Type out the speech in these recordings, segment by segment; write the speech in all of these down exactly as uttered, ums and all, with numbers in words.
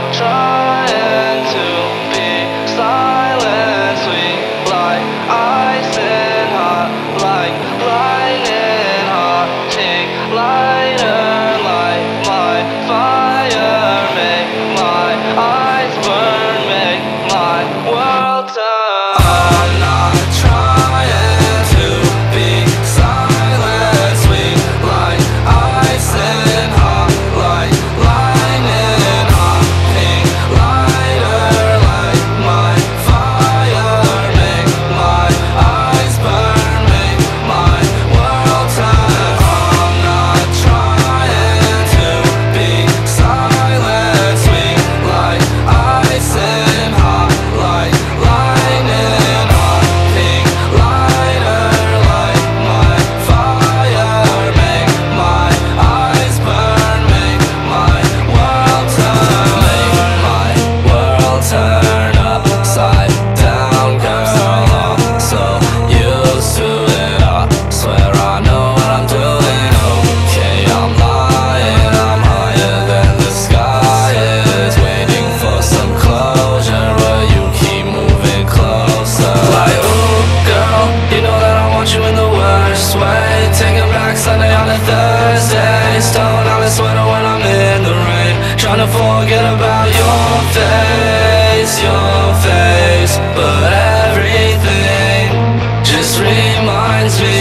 trying to be silent, sweet like ice and hot, like lightning, hot, take lighter like my fire, make my eyes burn, make my world turn. I'm not trying to be silent, sweet like ice and hot, like lightning, hot, pink lighter like my fire, make my eyes burn, make my world turn. I'm not trying to be silent, sweet like ice and hot, like lightning, hot, pink lighter like my fire, make my eyes burn, make my world turn, make my world turn upside down, girl. I'm so used to it, I swear I know what I'm doing. Okay, I'm lying, I'm higher than the sky is, waiting for some closure, but you keep moving closer. Like, ooh, girl, you know that I want you in the worst way. Taking back Sunday on a Thursday, stone on a sweater when I'm in the rain, trying to forget about your face, your face, but everything just reminds me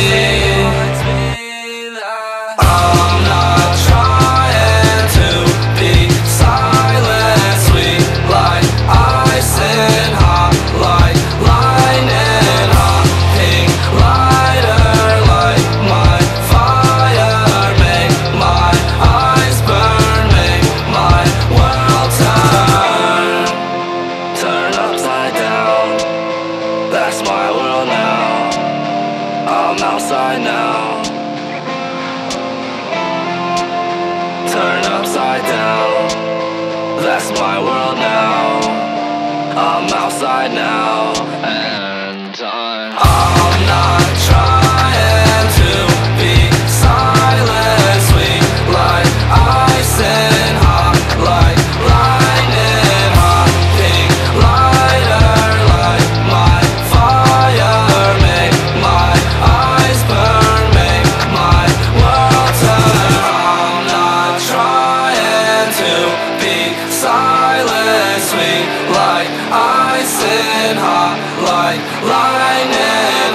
that I'm not trying to be silent, sweet like ice and hot, like lightning, hot, pink lighter like my fire, make my eyes burn, make my world turn, turn upside down. That's my world now. I'm outside now. Turn upside down. That's my world now. I'm outside now. And I'm I'm not trying to be silent, sweet like ice and hot, like lightning, hot, pink lighter like my fire, make my eyes burn, make my world turn. I'm not trying to be silent, sweet like ice and hot, like lightning.